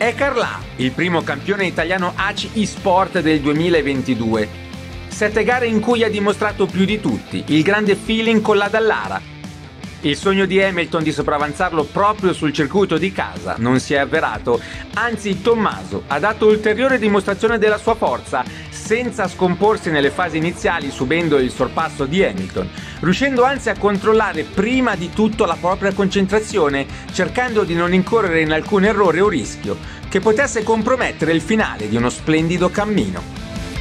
È Carlà, il primo campione italiano ACI eSport del 2022. 7 gare in cui ha dimostrato più di tutti il grande feeling con la Dallara. Il sogno di Hamilton di sopravanzarlo proprio sul circuito di casa non si è avverato, anzi Tommaso ha dato ulteriore dimostrazione della sua forza, senza scomporsi nelle fasi iniziali subendo il sorpasso di Hamilton, riuscendo anzi a controllare prima di tutto la propria concentrazione, cercando di non incorrere in alcun errore o rischio che potesse compromettere il finale di uno splendido cammino.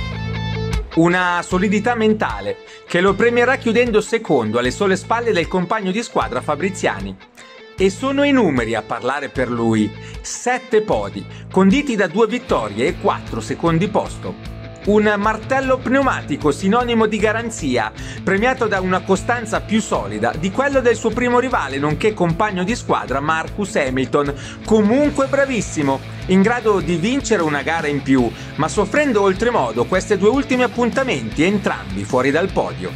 Una solidità mentale che lo premierà chiudendo secondo alle sole spalle del compagno di squadra Fabriziani. E sono i numeri a parlare per lui: 7 podi, conditi da 2 vittorie e 4 secondi posto. Un martello pneumatico sinonimo di garanzia, premiato da una costanza più solida di quello del suo primo rivale, nonché compagno di squadra Marcus Hamilton, comunque bravissimo, in grado di vincere una gara in più, ma soffrendo oltremodo questi 2 ultimi appuntamenti, entrambi fuori dal podio.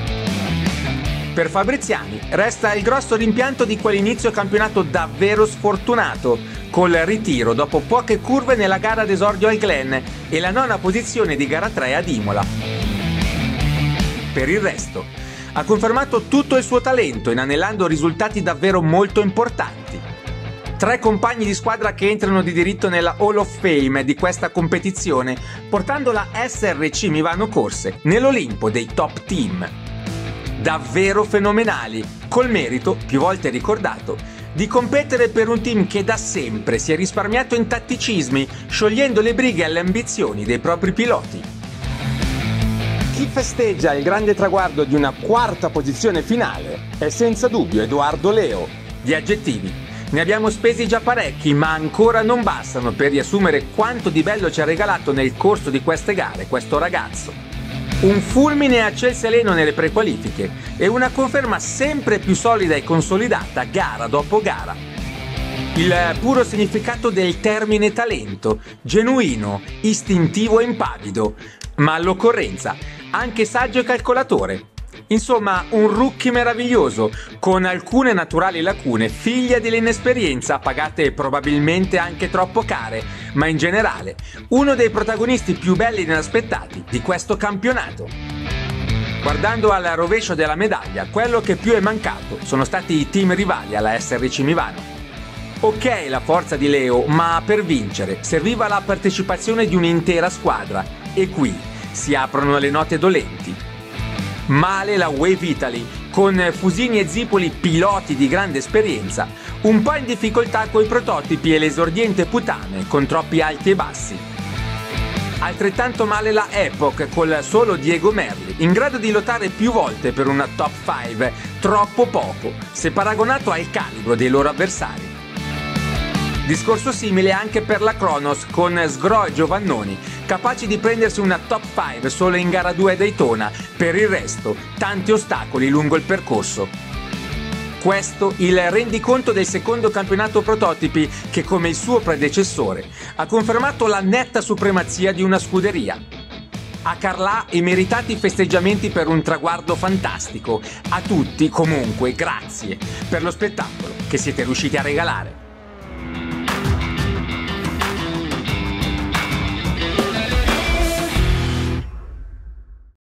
Per Fabriziani resta il grosso rimpianto di quell'inizio campionato davvero sfortunato, col ritiro dopo poche curve nella gara d'esordio al Glen e la 9ª posizione di gara 3 ad Imola. Per il resto, ha confermato tutto il suo talento, inanellando risultati davvero molto importanti. 3 compagni di squadra che entrano di diritto nella Hall of Fame di questa competizione, portando la SRC Mivano Corse nell'Olimpo dei top team. Davvero fenomenali, col merito, più volte ricordato, di competere per un team che da sempre si è risparmiato in tatticismi, sciogliendo le brighe alle ambizioni dei propri piloti. Chi festeggia il grande traguardo di una 4ª posizione finale è senza dubbio Edoardo Leo. Di aggettivi ne abbiamo spesi già parecchi, ma ancora non bastano per riassumere quanto di bello ci ha regalato nel corso di queste gare questo ragazzo. Un fulmine a ciel sereno nelle prequalifiche e una conferma sempre più solida e consolidata gara dopo gara. Il puro significato del termine talento, genuino, istintivo e impavido, ma all'occorrenza anche saggio e calcolatore. Insomma, un rookie meraviglioso, con alcune naturali lacune, figlia dell'inesperienza, pagate probabilmente anche troppo care, ma in generale, uno dei protagonisti più belli e inaspettati di questo campionato. Guardando al rovescio della medaglia, quello che più è mancato sono stati i team rivali alla SRC Mivano. Ok la forza di Leo, ma per vincere serviva la partecipazione di un'intera squadra, e qui si aprono le note dolenti. Male la Wave Italy, con Fusini e Zipoli piloti di grande esperienza, un po' in difficoltà coi prototipi e l'esordiente Putane con troppi alti e bassi. Altrettanto male la Epoch col solo Diego Merli, in grado di lottare più volte per una top 5, troppo poco se paragonato al calibro dei loro avversari. Discorso simile anche per la Kronos con Sgro e Giovannoni, capaci di prendersi una top 5 solo in gara 2 a Daytona, per il resto tanti ostacoli lungo il percorso. Questo il rendiconto del secondo campionato prototipi che, come il suo predecessore, ha confermato la netta supremazia di una scuderia. A Carlà i meritati festeggiamenti per un traguardo fantastico. A tutti, comunque, grazie per lo spettacolo che siete riusciti a regalare.